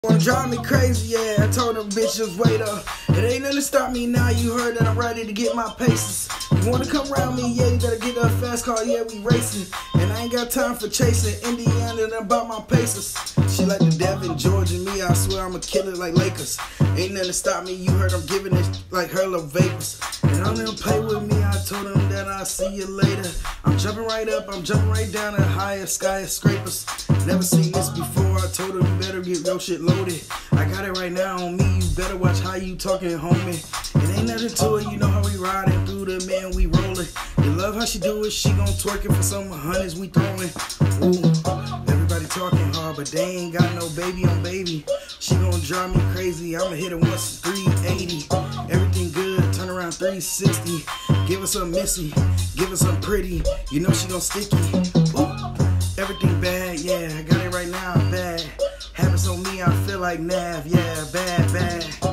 Wanna drive me crazy, yeah, I told them bitches wait up. It ain't nothing to stop me now, you heard that I'm ready to get my paces. You wanna come around me, yeah, you better get a fast car, yeah, we racing. And I ain't got time for chasing, Indiana and about my paces. She like the Devin, George and me, I swear I'ma kill it like Lakers. Ain't nothing to stop me, you heard I'm giving it like her little vapors. And don't even play with me, I told them that I'll see you later. I'm jumping right up, I'm jumping right down to higher skyscrapers. Never seen this before, I told her you better get your shit loaded. I got it right now on me, you better watch how you talking, homie. It ain't nothing to it, you know how we riding through the man, we rolling. You love how she do it, she gon' twerk it for some hundreds we throwing. Ooh, everybody talking hard, but they ain't got no baby on baby. She gon' drive me crazy, I'ma hit her once 380. Everything good, turn around 360. Give her some missy, give her some pretty. You know she gon' sticky. Ooh, everything bad, yeah, I got it right now, bad. Habits on me, I feel like Nav, yeah, bad, bad.